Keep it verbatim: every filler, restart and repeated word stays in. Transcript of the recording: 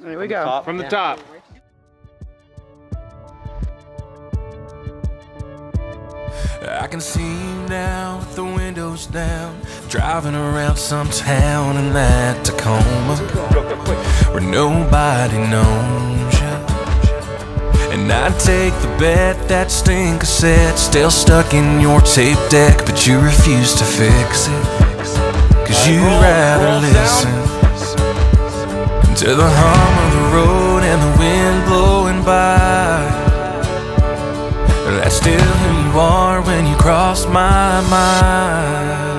Here we go. From the top. I can see you now with the windows down, driving around some town in that Tacoma where nobody knows you. And I'd take the bet that sting cassette's still stuck in your tape deck, but you refuse to fix it, cause you'd rather listen to the hum of the road and the wind blowing by. That's still who you are when you cross my mind.